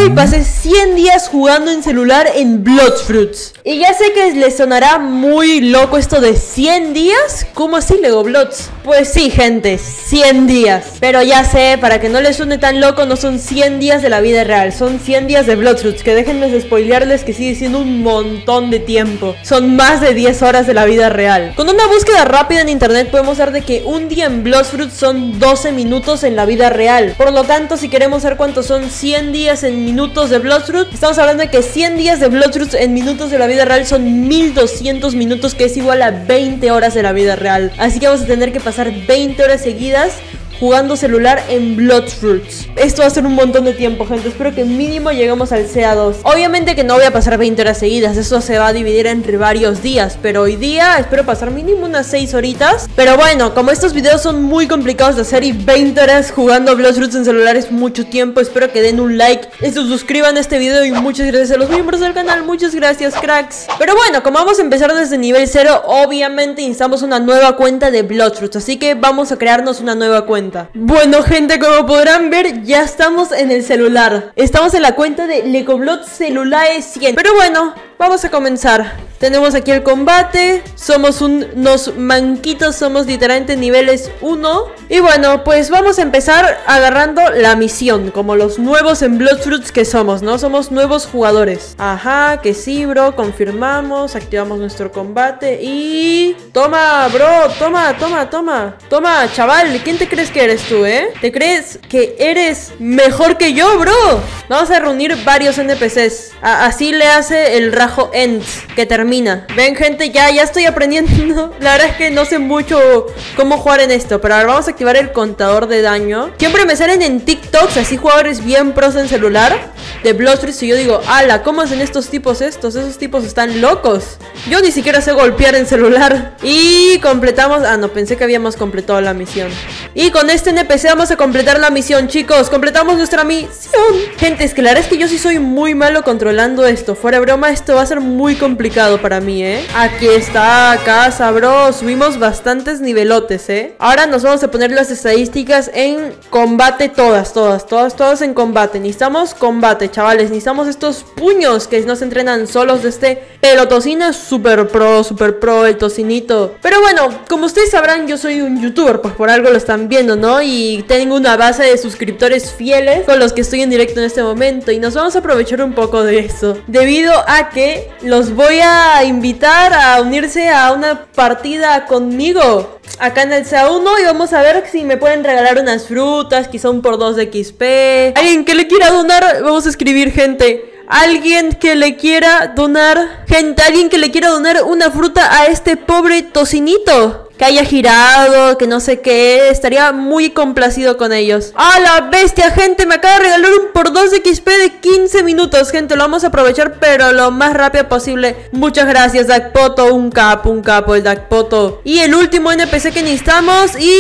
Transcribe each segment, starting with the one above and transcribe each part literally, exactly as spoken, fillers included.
hoy pasé cien días jugando en celular en Bloxfruits. Y ya sé que les sonará muy loco esto de cien días. ¿Cómo así, Legoblots? Pues sí, gente, cien días. Pero ya sé, para que no les suene tan loco, no son cien días de la vida real, son cien días de Bloxfruits. Que déjenme de spoilearles que sigue siendo un montón de tiempo. Son más de diez horas de la vida real. Con una búsqueda rápida en internet podemos ver de que un día en Bloxfruits son doce minutos en la vida real. Por lo tanto, si queremos saber cuántos son cien días en minutos de Bloxfruits, estamos hablando de que cien días de Bloxfruits en minutos de la vida real son mil doscientos minutos, que es igual a veinte horas de la vida real. Así que vamos a tener que pasar veinte horas seguidas jugando celular en Bloxfruits. Esto va a ser un montón de tiempo, gente. Espero que mínimo lleguemos al C A dos. Obviamente que no voy a pasar veinte horas seguidas. Eso se va a dividir entre varios días. Pero hoy día espero pasar mínimo unas seis horitas. Pero bueno, como estos videos son muy complicados de hacer y veinte horas jugando Bloxfruits en celular es mucho tiempo, espero que den un like y se suscriban a este video. Y muchas gracias a los miembros del canal. Muchas gracias, cracks. Pero bueno, como vamos a empezar desde nivel cero, obviamente necesitamos una nueva cuenta de Bloxfruits. Así que vamos a crearnos una nueva cuenta. Bueno, gente, como podrán ver, ya estamos en el celular. Estamos en la cuenta de Legoblots Celulae cien. Pero bueno, vamos a comenzar. Tenemos aquí el combate. Somos un, unos manquitos, somos literalmente niveles uno. Y bueno, pues vamos a empezar agarrando la misión, como los nuevos en Bloxfruits que somos, ¿no? Somos nuevos jugadores. Ajá, que sí, bro, confirmamos. Activamos nuestro combate y... Toma, bro, toma, toma, toma. Toma, chaval, ¿quién te crees que eres tú, eh? ¿Te crees que eres mejor que yo, bro? Vamos a reunir varios N P Cs. A así le hace el rajo End, que termina. Ven, gente, ya, ya estoy aprendiendo. La verdad es que no sé mucho cómo jugar en esto, pero ahora vamos a activar el contador de daño. Siempre me salen en TikToks así jugadores bien pros en celular de Bloxfruits y yo digo, ala, ¿cómo hacen estos tipos estos? Esos tipos están locos. Yo ni siquiera sé golpear en celular. Y completamos... Ah, no, pensé que habíamos completado la misión. Y con este N P C vamos a completar la misión, chicos. Completamos nuestra misión. Gente, es que la verdad es que yo sí soy muy malo controlando esto. Fuera de broma, esto va a ser muy complicado para mí, ¿eh? Aquí está, casa, bro. Subimos bastantes nivelotes, ¿eh? Ahora nos vamos a poner las estadísticas en combate. Todas, todas, todas, todas en combate. Necesitamos combate, chavales. Necesitamos estos puños que nos entrenan solos de este pelotocino. Super pro, super pro el tocinito. Pero bueno, como ustedes sabrán, yo soy un youtuber. Pues por algo lo están viendo, ¿no? Y tengo una base de suscriptores fieles con los que estoy en directo en este momento. Y nos vamos a aprovechar un poco de eso, debido a que los voy a invitar a unirse a una partida conmigo acá en el C A uno. Y vamos a ver si me pueden regalar unas frutas, quizá un por dos de X P. Alguien que le quiera donar, vamos a escribir, gente. Alguien que le quiera donar, gente, alguien que le quiera donar una fruta a este pobre tocinito, que haya girado, que no sé qué. Estaría muy complacido con ellos. ¡Ah, la bestia, gente! Me acaba de regalar un por dos de X P de quince minutos, gente. Lo vamos a aprovechar, pero lo más rápido posible. Muchas gracias, Dakpoto. Un capo, un capo el Dakpoto. Y el último N P C que necesitamos. Y...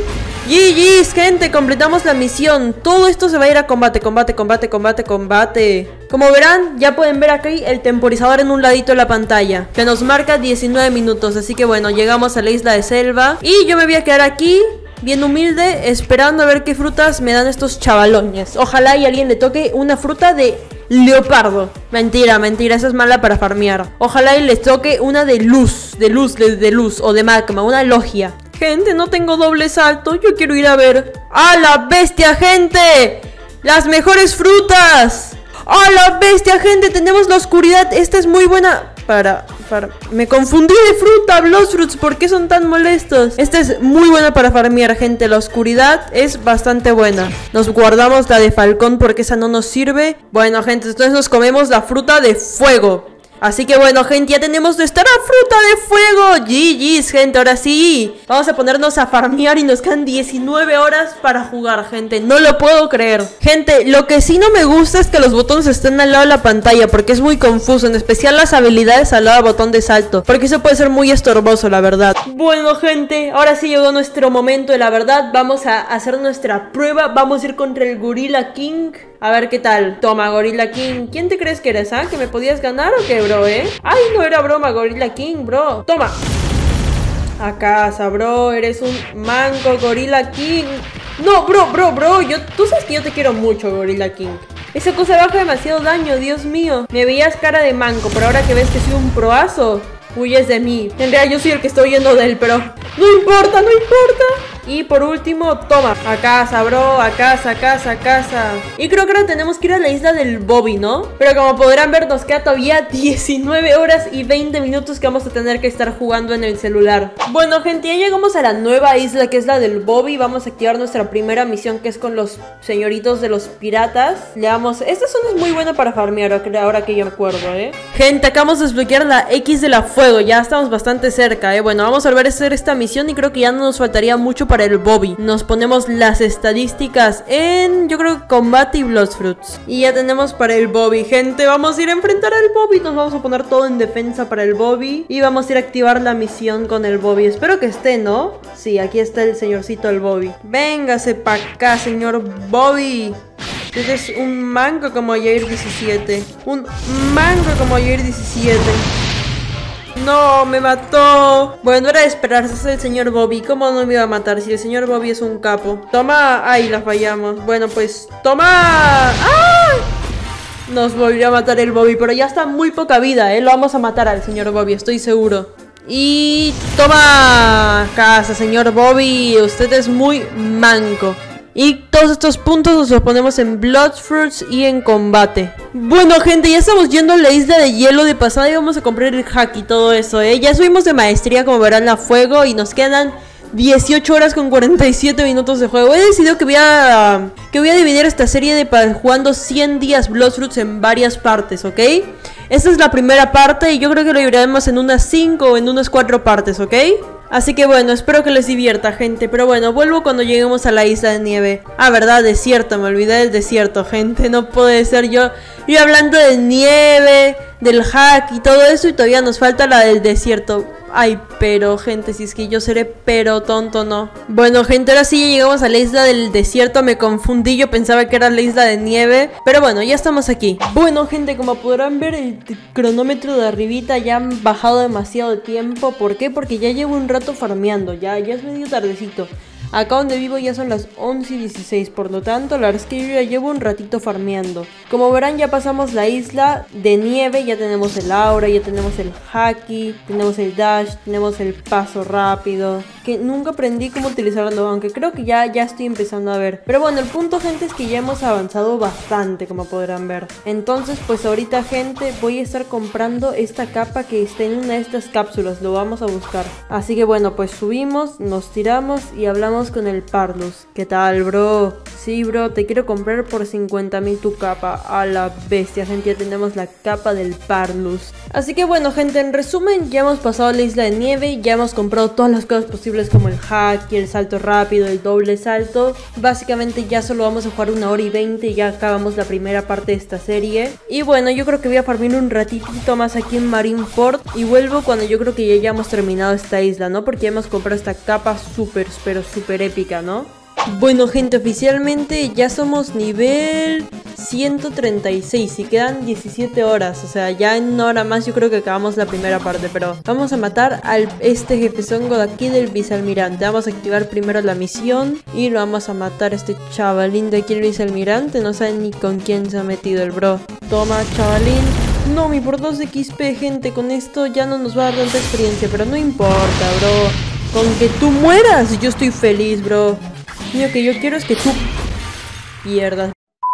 G G's, gente, completamos la misión. Todo esto se va a ir a combate, combate, combate, combate, combate. Como verán, ya pueden ver aquí el temporizador en un ladito de la pantalla, que nos marca diecinueve minutos. Así que bueno, llegamos a la isla de Selva. Y yo me voy a quedar aquí, bien humilde, esperando a ver qué frutas me dan estos chavalones. Ojalá y a alguien le toque una fruta de leopardo. Mentira, mentira, esa es mala para farmear. Ojalá y les toque una de luz, de luz, de, de luz o de magma, una logia. Gente, no tengo doble salto, yo quiero ir a ver. ¡Ah, la bestia, gente! ¡Las mejores frutas! ¡Ah, la bestia, gente! Tenemos la oscuridad, esta es muy buena. Para, para... Me confundí de fruta, Bloxfruits, ¿por qué son tan molestos? Esta es muy buena para farmear, gente. La oscuridad es bastante buena. Nos guardamos la de falcón porque esa no nos sirve. Bueno, gente, entonces nos comemos la fruta de fuego. Así que bueno, gente, ya tenemos nuestra fruta de fuego. G G's, gente, ahora sí. Vamos a ponernos a farmear y nos quedan diecinueve horas para jugar, gente. No lo puedo creer. Gente, lo que sí no me gusta es que los botones estén al lado de la pantalla, porque es muy confuso, en especial las habilidades al lado del botón de salto, porque eso puede ser muy estorboso, la verdad. Bueno, gente, ahora sí llegó nuestro momento de la verdad. Vamos a hacer nuestra prueba. Vamos a ir contra el Gorilla King. A ver qué tal. Toma, Gorilla King. ¿Quién te crees que eres, ah? ¿Que me podías ganar o qué, bro, eh? Ay, no era broma, Gorilla King, bro. Toma. A casa, bro. Eres un manco, Gorilla King. No, bro, bro, bro. Yo, tú sabes que yo te quiero mucho, Gorilla King. Esa cosa baja demasiado daño, Dios mío. Me veías cara de manco, pero ahora que ves que soy un proazo, huyes de mí. En realidad yo soy el que estoy huyendo de él, pero no importa, no importa. Y por último, toma, a casa, bro, a casa, a casa, a casa. Y creo que ahora tenemos que ir a la isla del Bobby, ¿no? Pero como podrán ver, nos queda todavía diecinueve horas y veinte minutos que vamos a tener que estar jugando en el celular. Bueno, gente, ya llegamos a la nueva isla, que es la del Bobby. Vamos a activar nuestra primera misión, que es con los señoritos de los piratas. Le damos... Esta zona es muy buena para farmear, ahora que yo me acuerdo, ¿eh? Gente, acabamos de desbloquear la X de la fuego. Ya estamos bastante cerca, ¿eh? Bueno, vamos a volver a hacer esta misión y creo que ya no nos faltaría mucho para el Bobby. Nos ponemos las estadísticas en, yo creo, combate y Bloodfruits. Y ya tenemos para el Bobby, gente. Vamos a ir a enfrentar al Bobby. Nos vamos a poner todo en defensa para el Bobby. Y vamos a ir a activar la misión con el Bobby. Espero que esté, ¿no? Sí, aquí está el señorcito del Bobby. Véngase pa' acá, señor Bobby. Este es un mango como Jair diecisiete. Un mango como Jair diecisiete. No, me mató. Bueno, era de esperarse, es el señor Bobby. ¿Cómo no me iba a matar si el señor Bobby es un capo? Toma. Ay, la fallamos. Bueno, pues, toma. ¡Ay! Nos volvió a matar el Bobby, pero ya está muy poca vida, ¿eh? Lo vamos a matar al señor Bobby, estoy seguro. Y toma. Casa, señor Bobby. Usted es muy manco. Y todos estos puntos los ponemos en Bloodfruits y en combate. Bueno, gente, ya estamos yendo a la isla de hielo de pasada y vamos a comprar el hack y todo eso, ¿eh? Ya subimos de maestría, como verán, a fuego y nos quedan dieciocho horas con cuarenta y siete minutos de juego. He decidido que voy a, que voy a dividir esta serie de jugando cien días Bloodfruits en varias partes, ¿ok? Esta es la primera parte y yo creo que lo dividiremos en unas cinco o en unas cuatro partes, ¿ok? Así que bueno, espero que les divierta, gente. Pero bueno, vuelvo cuando lleguemos a la isla de nieve. Ah, verdad, desierto, me olvidé del desierto, gente. No puede ser yo Yo hablando de nieve, del hack y todo eso, y todavía nos falta la del desierto. Ay, pero gente, si es que yo seré pero tonto, no. Bueno, gente, ahora sí ya llegamos a la isla del desierto. Me confundí, yo pensaba que era la isla de nieve. Pero bueno, ya estamos aquí. Bueno, gente, como podrán ver, el cronómetro de arribita ya han bajado demasiado de tiempo. ¿Por qué? Porque ya llevo un rato farmeando. Ya, ya es medio tardecito. Acá donde vivo ya son las once y dieciséis, por lo tanto la verdad es que yo ya llevo un ratito farmeando. Como verán, ya pasamos la isla de nieve, ya tenemos el aura, ya tenemos el haki, tenemos el dash, tenemos el paso rápido, que nunca aprendí cómo utilizarlo, aunque creo que ya, ya estoy empezando a ver. Pero bueno, el punto, gente, es que ya hemos avanzado bastante, como podrán ver. Entonces, pues ahorita, gente, voy a estar comprando esta capa que está en una de estas cápsulas, lo vamos a buscar. Así que bueno, pues subimos, nos tiramos y hablamos con el Parlus. ¿Qué tal, bro? Sí, bro, te quiero comprar por cincuenta mil tu capa. A la bestia, gente, ya tenemos la capa del Parlus. Así que bueno, gente, en resumen, ya hemos pasado la isla de nieve, ya hemos comprado todas las cosas posibles como el hack y el salto rápido, el doble salto. Básicamente ya solo vamos a jugar una hora y veinte y ya acabamos la primera parte de esta serie. Y bueno, yo creo que voy a farmear un ratitito más aquí en Marineford y vuelvo cuando yo creo que ya hayamos terminado esta isla, ¿no? Porque ya hemos comprado esta capa súper, pero súper épica, ¿no? Bueno, gente, oficialmente ya somos nivel ciento treinta y seis y quedan diecisiete horas, o sea, ya en una hora más yo creo que acabamos la primera parte. Pero vamos a matar a este jefezongo de aquí del vicealmirante. Vamos a activar primero la misión y lo vamos a matar a este chavalín de aquí, el vicealmirante. No sabe ni con quién se ha metido el bro. Toma, chavalín. No, mi por dos equis pe, gente, con esto ya no nos va a dar tanta experiencia, pero no importa, bro. Con que tú mueras, yo estoy feliz, bro. Lo que yo quiero es que tú pierdas.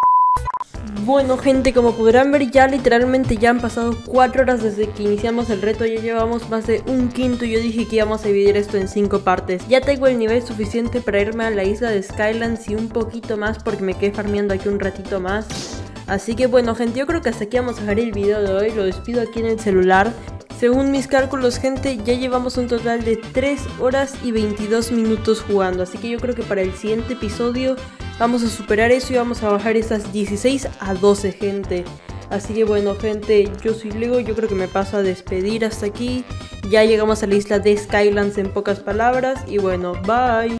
Bueno, gente, como podrán ver, ya literalmente ya han pasado cuatro horas desde que iniciamos el reto. Ya llevamos más de un quinto y yo dije que íbamos a dividir esto en cinco partes. Ya tengo el nivel suficiente para irme a la isla de Skylands y un poquito más porque me quedé farmeando aquí un ratito más. Así que bueno, gente, yo creo que hasta aquí vamos a dejar el video de hoy. Lo despido aquí en el celular. Según mis cálculos, gente, ya llevamos un total de tres horas y veintidós minutos jugando. Así que yo creo que para el siguiente episodio vamos a superar eso y vamos a bajar esas dieciséis a doce, gente. Así que bueno, gente, yo soy Lego, yo creo que me paso a despedir hasta aquí. Ya llegamos a la isla de Skylands en pocas palabras y bueno, bye.